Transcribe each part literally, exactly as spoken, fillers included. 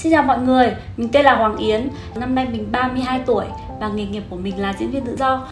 Xin chào mọi người, mình tên là Hoàng Yến. Năm nay mình ba mươi hai tuổi và nghề nghiệp của mình là diễn viên tự do.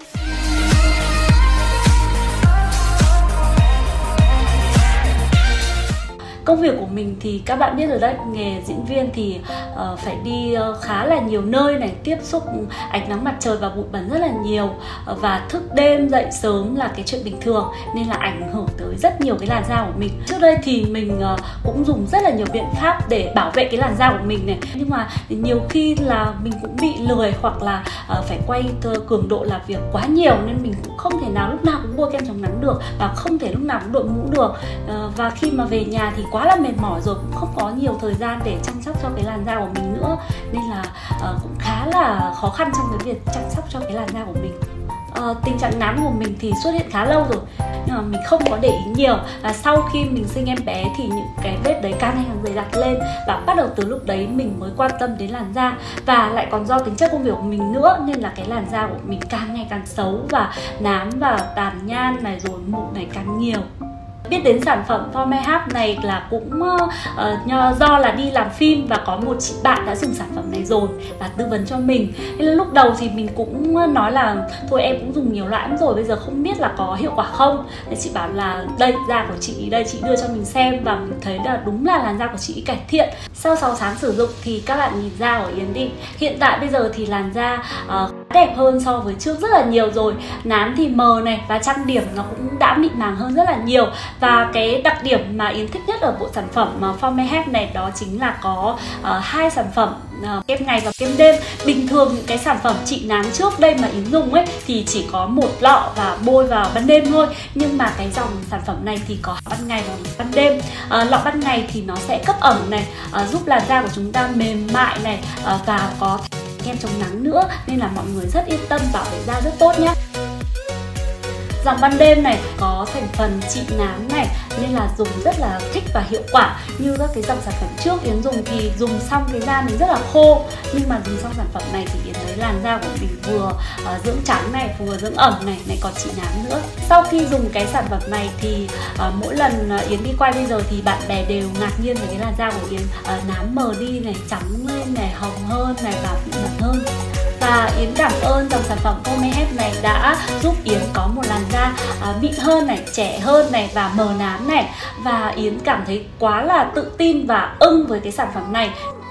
Công việc của mình thì các bạn biết rồi đấy, nghề diễn viên thì uh, phải đi uh, khá là nhiều nơi này, tiếp xúc ánh nắng mặt trời và bụi bẩn rất là nhiều, uh, và thức đêm dậy sớm là cái chuyện bình thường, nên là ảnh hưởng tới rất nhiều cái làn da của mình. Trước đây thì mình uh, cũng dùng rất là nhiều biện pháp để bảo vệ cái làn da của mình này, nhưng mà nhiều khi là mình cũng bị lười hoặc là uh, phải quay cường độ làm việc quá nhiều, nên mình cũng không thể nào lúc nào cũng bôi kem chống nắng được và không thể lúc nào cũng đội mũ được. Uh, và khi mà về nhà thì quá là mệt mỏi rồi, cũng không có nhiều thời gian để chăm sóc cho cái làn da của mình nữa, nên là uh, cũng khá là khó khăn trong cái việc chăm sóc cho cái làn da của mình. Uh, tình trạng nám của mình thì xuất hiện khá lâu rồi, nhưng mà mình không có để ý nhiều. Và sau khi mình sinh em bé thì những cái vết đấy càng ngày càng dày đặc lên, và bắt đầu từ lúc đấy mình mới quan tâm đến làn da. Và lại còn do tính chất công việc của mình nữa, nên là cái làn da của mình càng ngày càng xấu, và nám và tàn nhan này rồi mụn này càng nhiều. Biết đến sản phẩm For My Health này là cũng uh, do là đi làm phim và có một chị bạn đã dùng sản phẩm này rồi và tư vấn cho mình. Nên là lúc đầu thì mình cũng nói là thôi em cũng dùng nhiều loại lắm rồi, bây giờ không biết là có hiệu quả không. Thì chị bảo là đây, da của chị đây, chị đưa cho mình xem, và mình thấy là đúng là làn da của chị cải thiện. Sau sáu tháng sử dụng thì các bạn nhìn da của Yến đi. Hiện tại bây giờ thì làn da uh, đẹp hơn so với trước rất là nhiều rồi. Nám thì mờ này, và trang điểm nó cũng đã mịn màng hơn rất là nhiều. Và cái đặc điểm mà Yến thích nhất ở bộ sản phẩm For My Health này đó chính là có uh, hai sản phẩm uh, kem ngày và kem đêm. Bình thường những cái sản phẩm trị nám trước đây mà Yến dùng ấy thì chỉ có một lọ và bôi vào ban đêm thôi, nhưng mà cái dòng sản phẩm này thì có ban ngày và ban đêm. Uh, lọ ban ngày thì nó sẽ cấp ẩm này, uh, giúp làn da của chúng ta mềm mại này, uh, và có kem chống nắng nữa, nên là mọi người rất yên tâm, bảo vệ da rất tốt nhé. Dòng ban đêm này có thành phần trị nám này, nên là dùng rất là thích và hiệu quả. Như các cái dòng sản phẩm trước Yến dùng thì dùng xong cái da mình rất là khô, nhưng mà dùng xong sản phẩm này thì Yến thấy làn da của mình vừa uh, dưỡng trắng này, vừa dưỡng ẩm này, này còn trị nám nữa. Sau khi dùng cái sản phẩm này thì uh, mỗi lần uh, Yến đi quay bây giờ thì bạn bè đều ngạc nhiên về cái làn da của Yến, uh, nám mờ đi này, trắng lên này, hồng hơn này, và mịn màng hơn. Và Yến cảm ơn dòng sản phẩm For My Health này đã giúp Yến có một làn da uh, mịn hơn này, trẻ hơn này, và mờ nám này. Và Yến cảm thấy quá là tự tin và ưng với cái sản phẩm này.